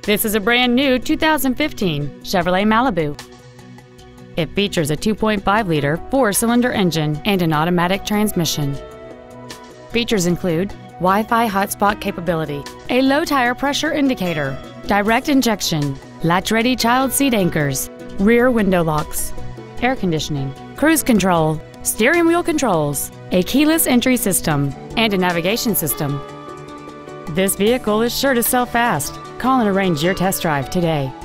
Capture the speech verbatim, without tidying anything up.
This is a brand new two thousand fifteen Chevrolet Malibu. It features a two point five liter four-cylinder engine and an automatic transmission. Features include Wi-Fi hotspot capability, a low tire pressure indicator, direct injection, latch-ready child seat anchors, rear window locks, air conditioning, cruise control, steering wheel controls, a keyless entry system, and a navigation system. This vehicle is sure to sell fast. Call and arrange your test drive today.